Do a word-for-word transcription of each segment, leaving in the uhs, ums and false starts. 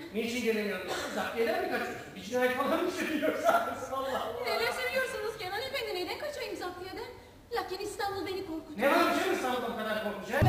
Niçin gelemiyorsun? Zaptiyeler mi kaçıyorsun? Bir cinayet falan mı sürüyorsun? Allah Allah. Neler seviyorsunuz Kenan Efendi? Neyden kaçayım zaptiyeden? Lakin İstanbul beni korkutuyor. Ne var bir şey İstanbul'da bu kadar korkacak?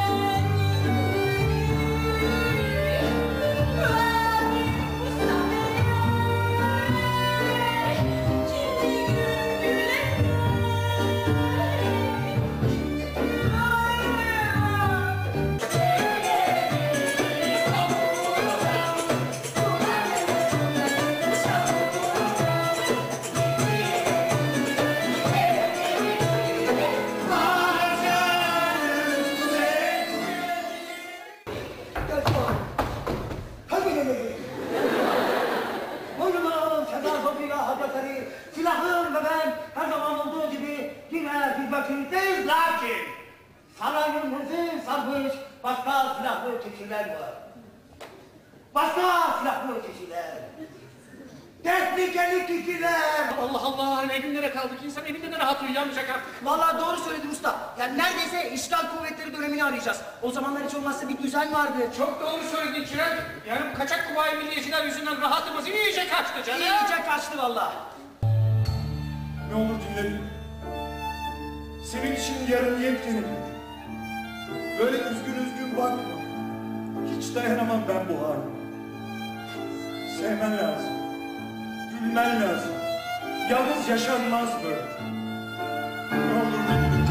Silahım ve ben her zaman olduğu gibi yine bir vakitteyiz, lakin sarayımızı sarmış başka silahlı kişiler var. Başka silahlı kişiler. Tehlikeli kişiler. Allah Allah, ne günlere kaldık, insan evinde de rahat uyuyamayacak artık. Vallahi doğru söyledin usta. Yani neredeyse işgal kuvvetleri dönemini arayacağız. O zamanlar hiç olmazsa bir düzen vardı. Çok doğru söyledin Kiran. Yani bu kaçak kuvayi milliyetçiler yüzünden rahatımız iyice kaçtı canım. İyice kaçtı vallahi. Ne olur dinle. Senin için yarın yepyeni bir. Böyle üzgün üzgün bakma. Hiç dayanamam ben bu haline. Sevmen lazım. Gülmen lazım. Yalnız yaşanmaz böyle. Ne olur dinle.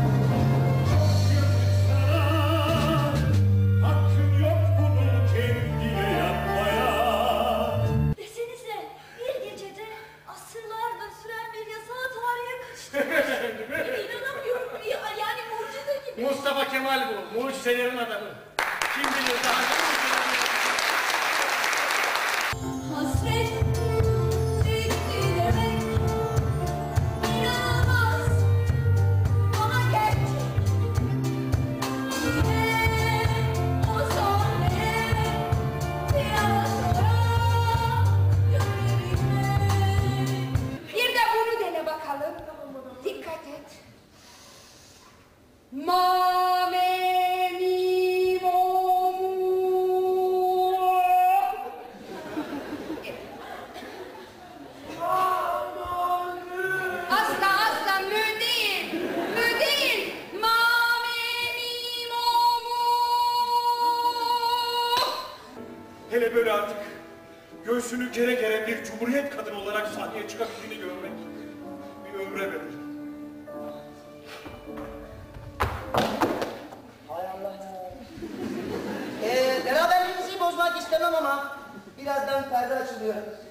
Hakkın yok bunu kendine yapmaya. Desenize bir gecede asırlardır süren bir yasağı tarihe kaçtı. İnanamıyorum. Ya, yani mucize gibi. Mustafa Kemal bu, mucizelerin adamı. Kim bilir daha ne Hasret bitti demek inanılmaz bana gerçek. Yine o sahne bir ara sonra gözlerime. Bir de bunu dene bakalım. Dikkat et. Ma me mi mo mu. Asla asla mü değil. Mü değil. Ma me mi mo mu. Hele böyle artık göğsünü gere gere bir cumhuriyet kadını olarak sahneye çıkabildiğini görmek bir ömre verir. Hay Allah. Ee, beraberliğimizi bozmak istemem ama birazdan perde açılıyor.